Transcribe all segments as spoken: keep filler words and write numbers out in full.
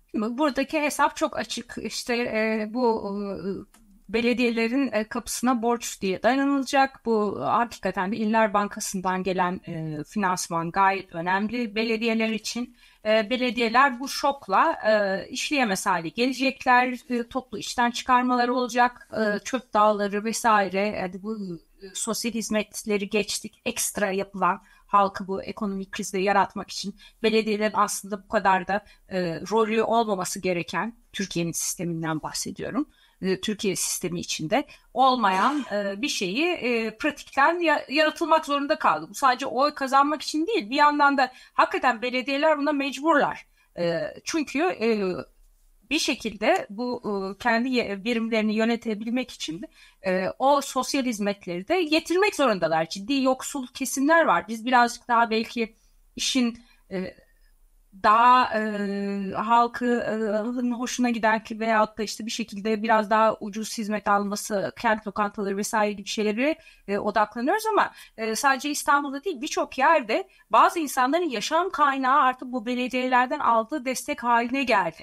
Buradaki hesap çok açık. İşte e, bu e, belediyelerin e, kapısına borç diye dayanılacak. Bu hakikaten de İller Bankası'ndan gelen e, finansman gayet önemli belediyeler için. E, belediyeler bu şokla e, işleyemez hale gelecekler. E, toplu işten çıkarmaları olacak. E, çöp dağları vesaire. Yani bu e, sosyal hizmetleri geçtik. Ekstra yapılan halkı bu ekonomik krizde yaratmak için belediyelerin aslında bu kadar da e, rolü olmaması gereken, Türkiye'nin sisteminden bahsediyorum. E, Türkiye sistemi içinde olmayan e, bir şeyi e, pratikten ya, yaratılmak zorunda kaldı. Bu sadece oy kazanmak için değil. Bir yandan da hakikaten belediyeler buna mecburlar. E, çünkü e, bir şekilde bu e, kendi birimlerini yönetebilmek için de e, o sosyal hizmetleri de getirmek zorundalar. Ciddi yoksul kesimler var. Biz birazcık daha belki işin e, daha e, halkın hoşuna giden ki veyahut da işte bir şekilde biraz daha ucuz hizmet alması, kent lokantaları vesaire gibi şeylere e, odaklanıyoruz ama e, sadece İstanbul'da değil birçok yerde bazı insanların yaşam kaynağı artık bu belediyelerden aldığı destek haline geldi.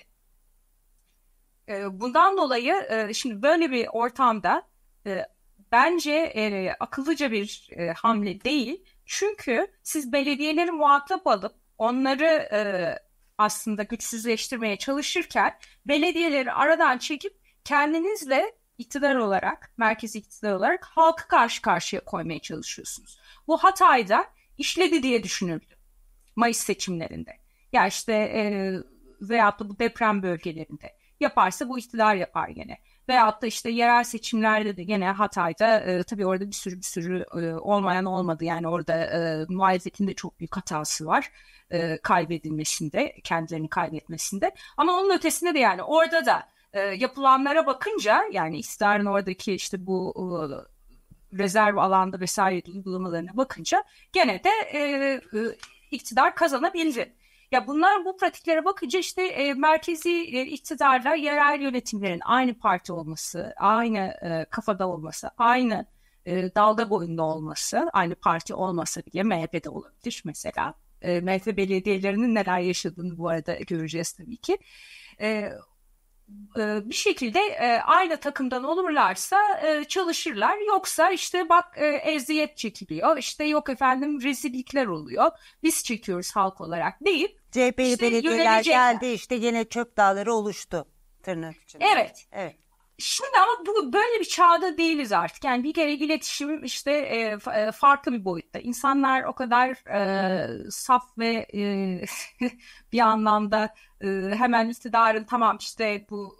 E, bundan dolayı e, şimdi böyle bir ortamda e, bence e, akıllıca bir e, hamle değil. Çünkü siz belediyeleri muhatap alıp onları e, aslında güçsüzleştirmeye çalışırken belediyeleri aradan çekip kendinizle iktidar olarak, merkezi iktidar olarak halkı karşı karşıya koymaya çalışıyorsunuz. Bu Hatay'da işledi diye düşünüldü Mayıs seçimlerinde. Ya işte e, veyahut da bu deprem bölgelerinde. Yaparsa bu iktidar yapar gene. Veyahut da işte yerel seçimlerde de gene Hatay'da e, tabii orada bir sürü bir sürü e, olmayan olmadı. Yani orada e, muhalefetin de çok büyük hatası var. E, kaybedilmesinde, kendilerini kaybetmesinde. Ama onun ötesinde de yani orada da e, yapılanlara bakınca yani iktidarın oradaki işte bu e, rezerv alanda vesaire uygulamalarına bakınca gene de e, e, iktidar kazanabildi. Ya bunlar bu pratiklere bakınca işte e, merkezi e, iktidarla yerel yönetimlerin aynı parti olması, aynı e, kafada olması, aynı e, dalga boyunda olması, aynı parti olmasa bile M H P'de olabilir mesela. E, M H P belediyelerinin neler yaşadığını bu arada göreceğiz tabii ki. E, bir şekilde e, aynı takımdan olurlarsa e, çalışırlar. Yoksa işte bak e, eziyet çekiliyor. İşte yok efendim rezillikler oluyor. Biz çekiyoruz halk olarak deyip C H P'li işte belediyeler geldi işte yine çöp dağları oluştu tırnak içinde. Evet. Evet. Şimdi ama bu böyle bir çağda değiliz artık. Yani bir kere iletişim işte e, farklı bir boyutta. İnsanlar o kadar e, saf ve e, bir anlamda e, hemen iktidarın tamam işte bu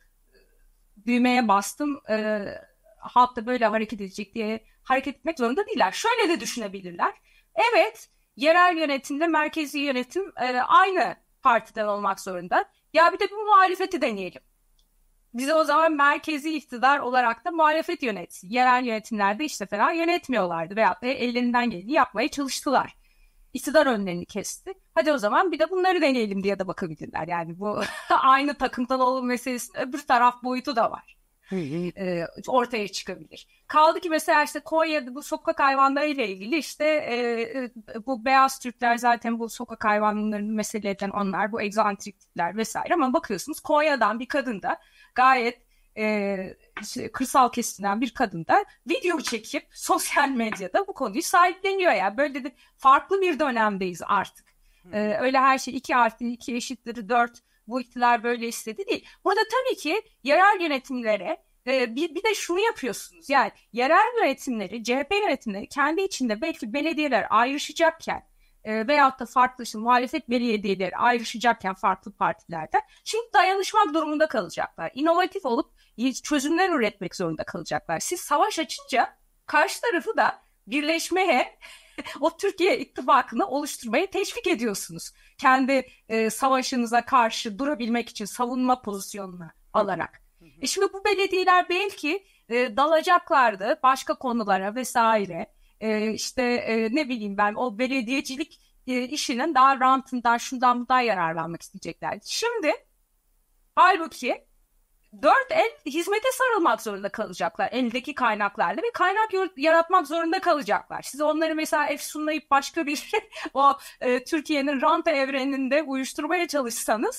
e, düğmeye bastım e, halk da böyle hareket edecek diye hareket etmek zorunda değiller. Şöyle de düşünebilirler. Evet, yerel yönetimle merkezi yönetim e, aynı partiden olmak zorunda. Ya bir de bu muhalefeti deneyelim. Bize o zaman merkezi iktidar olarak da muhalefet yönetsin. Yerel yönetimlerde işte falan yönetmiyorlardı veyahut da ellerinden geleni yapmaya çalıştılar. İktidar önlerini kesti. Hadi o zaman bir de bunları deneyelim diye de bakabilirler. Yani bu aynı takımdan olma meselesinin öbür taraf boyutu da var. e, ortaya çıkabilir. Kaldı ki mesela işte Konya'da bu sokak hayvanlarıyla ilgili işte e, bu beyaz Türkler zaten bu sokak hayvanlarının meselelerinden onlar bu egzantrik tipler vesaire ama bakıyorsunuz Konya'dan bir kadın da gayet e, işte kırsal kesimden bir kadın da video çekip sosyal medyada bu konuyu sahipleniyor. Yani böyle de farklı bir dönemdeyiz artık. E, öyle her şey iki artı iki eşittir dört bu iktidar böyle istedi değil. Burada tabii ki yerel yönetimlere e, bir, bir de şunu yapıyorsunuz. Yani yerel yönetimleri, C H P yönetimleri kendi içinde belki belediyeler ayrışacakken e, veyahut da farklı işte, muhalefet belediyeleri ayrışacakken farklı partilerden şimdi dayanışmak durumunda kalacaklar. İnovatif olup çözümler üretmek zorunda kalacaklar. Siz savaş açınca karşı tarafı da birleşmeye o Türkiye ittifakını oluşturmaya teşvik ediyorsunuz. Kendi e, savaşınıza karşı durabilmek için savunma pozisyonuna alarak. E şimdi bu belediyeler belki e, dalacaklardı başka konulara vesaire. E, işte e, ne bileyim ben o belediyecilik e, işinin daha rantından şundan bundan yararlanmak isteyeceklerdi. Şimdi halbuki dört el hizmete sarılmak zorunda kalacaklar eldeki kaynaklarla ve kaynak yaratmak zorunda kalacaklar. Siz onları mesela efsunlayıp başka bir o e, Türkiye'nin rant evreninde uyuşturmaya çalışsanız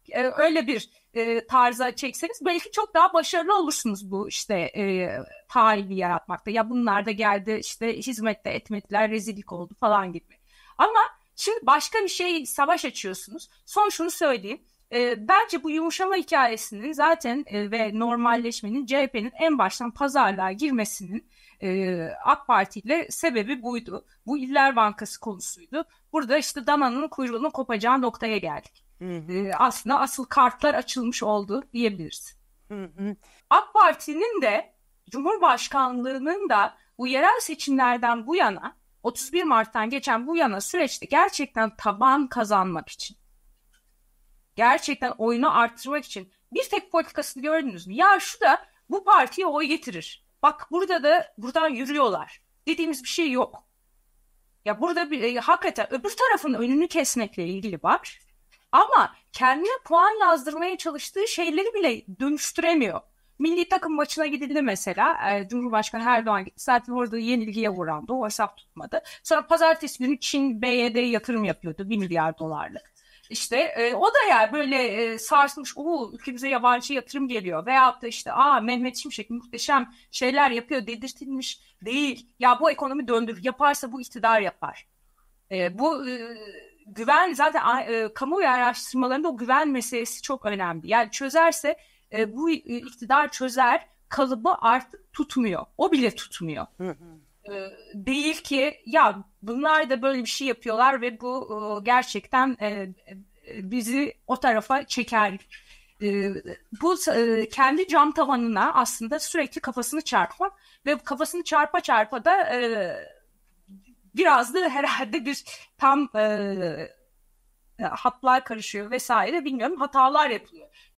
e, öyle bir e, tarza çekseniz belki çok daha başarılı olursunuz bu işte e, tahayyülü yaratmakta. Ya bunlar da geldi işte hizmette etmediler, rezillik oldu falan gibi. Ama şimdi başka bir şey, savaş açıyorsunuz. Son şunu söyleyeyim. E, bence bu yumuşama hikayesinin zaten e, ve normalleşmenin C H P'nin en baştan pazarlığa girmesinin e, AK Parti ile sebebi buydu. Bu İller Bankası konusuydu. Burada işte dananın kuyruğunun kopacağı noktaya geldik. Hı hı. E, aslında asıl kartlar açılmış oldu diyebiliriz. Hı hı. AK Parti'nin de Cumhurbaşkanlığının da bu yerel seçimlerden bu yana, otuz bir Mart'tan geçen bu yana süreçte gerçekten taban kazanmak için, gerçekten oyunu arttırmak için bir tek politikasını gördünüz mü? Ya şu da bu partiye oy getirir. Bak burada da buradan yürüyorlar dediğimiz bir şey yok. Ya burada bir, e, hakikaten öbür tarafın önünü kesmekle ilgili var. Ama kendine puan yazdırmaya çalıştığı şeyleri bile dönüştüremiyor. Milli takım maçına gidildi mesela. E, Cumhurbaşkanı Erdoğan gitti. Zaten orada yenilgiye uğrandı. O hesap tutmadı. Sonra pazartesi günü Çin B Y D'ye yatırım yapıyordu. bir milyar dolarlık. İşte e, o da yani böyle e, sarsılmış, uuu ülkemize yabancı yatırım geliyor. Veyahut da işte aa Mehmet Şimşek muhteşem şeyler yapıyor dedirtilmiş değil. Ya bu ekonomi döndür. Yaparsa bu iktidar yapar. E, bu e, güven zaten e, kamuoyu araştırmalarında o güven meselesi çok önemli. Yani çözerse e, bu iktidar çözer kalıbı artık tutmuyor. O bile tutmuyor. Hı hı. E, değil ki ya bunlar da böyle bir şey yapıyorlar ve bu e, gerçekten e, bizi o tarafa çeker. E, bu e, kendi cam tavanına aslında sürekli kafasını çarpmak ve kafasını çarpa çarpa da e, biraz da herhalde bir tam e, hatlar karışıyor vesaire bilmiyorum hatalar yapılıyor.